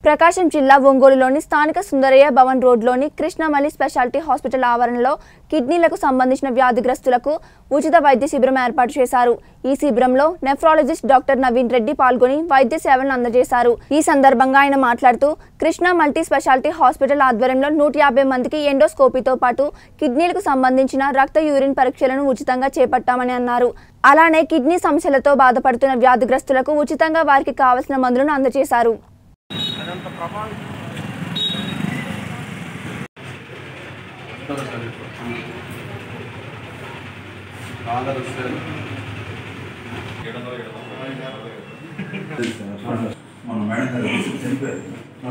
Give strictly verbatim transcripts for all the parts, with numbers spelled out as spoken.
ప్రకాశం జిల్లా ఒంగోలులోని స్థానిక సుందరయ్య భవన్ రోడ్లోని కృష్ణ మల్లి స్పెషాలిటీ హాస్పిటల్ ఆవరణలో కిడ్నీలకు సంబంధించిన వ్యాధిగ్రస్తులకు ఉచిత వైద్య శిబిరం ఏర్పాటు చేశారు. ఈ శిబిరంలో నెఫ్రాలజిస్ట్ డాక్టర్ నవీన్ రెడ్డి పాల్గొని వైద్య సేవలను అందజేశారు. ఈ సందర్భంగా ఆయన మాట్లాడుతూ కృష్ణ మల్టీ స్పెషాలిటీ హాస్పిటల్ ఆధ్వర్యంలో నూట యాభై మందికి ఎండోస్కోపీతో పాటు కిడ్నీలకు సంబంధించిన రక్త యూరిన్ పరీక్షలను ఉచితంగా చేపట్టామని అన్నారు. అలానే కిడ్నీ సమస్యలతో బాధపడుతున్న వ్యాధిగ్రస్తులకు ఉచితంగా వారికి కావలసిన మందులను అందజేశారు. మన మేడం గారు చనిపోయారు.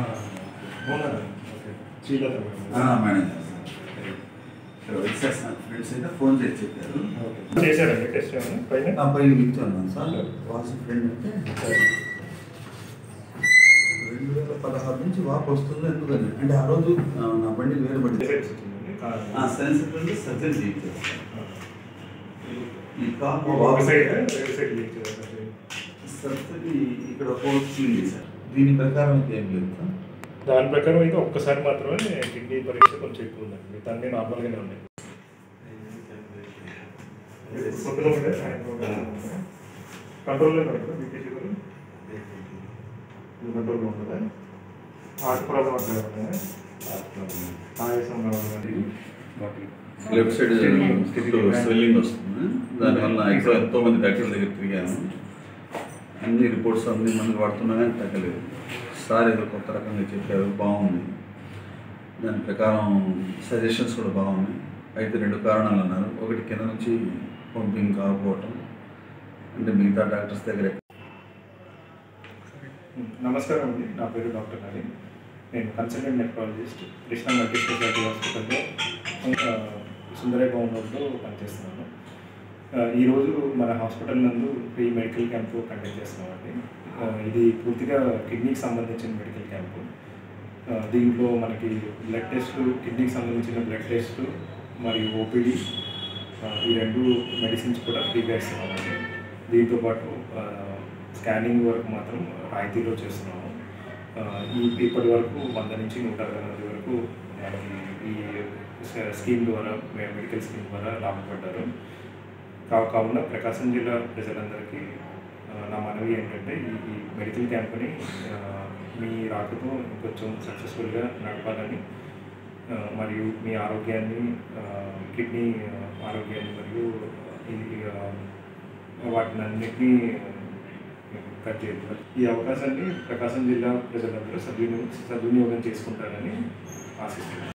మేడం ఫ్రెండ్స్ అయితే ఫోన్ చేసి చెప్పారు. పైన కూర్చున్నాను సార్. వాసు ఫ్రెండ్ అంటే రెండు వేల పదహారు నుంచి వాపు వస్తుంది. ఎందుకని అంటే ఆ రోజు నా బండి వేరే బండి సెన్సిబుల్ సర్జరీ చేయించారు. ఈ కాపు సర్జరీ ఇక్కడ క్లీన్ చేశారు. దీని ప్రకారం అయితే ఏం లేదు సార్. దాని ప్రకారం అయితే ఒక్కసారి మాత్రమే కిడ్నీ పరీక్ష కొంచెం ఎక్కువ ఉందండి. మిగతా నార్మల్గానే ఉన్నాయి. కంట్రోల్లో బీపీ షుగర్ కంట్రోల్లో ఉంటుందా? హార్ట్ ప్రాబ్లం అంటే ఆయాసం కావాలి. లెఫ్ట్ సైడ్ స్వెల్లింగ్ వస్తుంది. దానివల్ల ఎక్కువ ఎంతో మంది డాక్టర్ల దగ్గర తిరిగాను. అన్ని రిపోర్ట్స్ అన్ని మంది వాడుతున్నా కానీ తగ్గలేదు. సార్ ఏదో కొత్త రకంగా చెప్పారు, బాగుంది. దాని ప్రకారం సజెషన్స్ కూడా బాగున్నాయి. అయితే రెండు కారణాలు అన్నారు. ఒకటి కింద నుంచి పంపింగ్ కాకపోవటం, అంటే మిగతా డాక్టర్స్ దగ్గర. నమస్కారం అండి, నా పేరు డాక్టర్ నవీన్. నేను consultant nephrologist Krishna multi speciality హాస్పిటల్లో సుందరయ్య భవన్ రోడ్లో పనిచేస్తున్నాను. ఈరోజు మన హాస్పిటల్ నందు ఫ్రీ మెడికల్ క్యాంపు కండక్ట్ చేస్తున్నామండి. ఇది పూర్తిగా కిడ్నీకి సంబంధించిన మెడికల్ క్యాంపు. దీంట్లో మనకి బ్లడ్ టెస్ట్లు, కిడ్నీకి సంబంధించిన బ్లడ్ టెస్ట్లు మరియు ఓపీడీ, ఈ రెండు మెడిసిన్స్ కూడా ఫ్రీగా ఇస్తున్నామండి. దీంతోపాటు స్కానింగ్ వరకు మాత్రం రాయితీలో చేస్తున్నాము. ఈ ఇప్పటి వరకు వంద నుంచి నూట అరవై మంది వరకు మనకి ఈ స్కీమ్ ద్వారా, మెడికల్ స్కీమ్ ద్వారా లాభపడ్డారు. కావున ప్రకాశం జిల్లా ప్రజలందరికీ నా మనవి ఏంటంటే, ఈ మెడికల్ క్యాంప్ని మీ రాకతో కొంచెం సక్సెస్ఫుల్గా నడపాలని మరియు మీ ఆరోగ్యాన్ని, కిడ్నీ ఆరోగ్యాన్ని మరియు వాటిని అన్నిటినీ కట్ చేయాలి. ఈ అవకాశాన్ని ప్రకాశం జిల్లా ప్రజలందరూ సద్వినియోగం సద్వినియోగం చేసుకుంటారని ఆశిస్తున్నాను.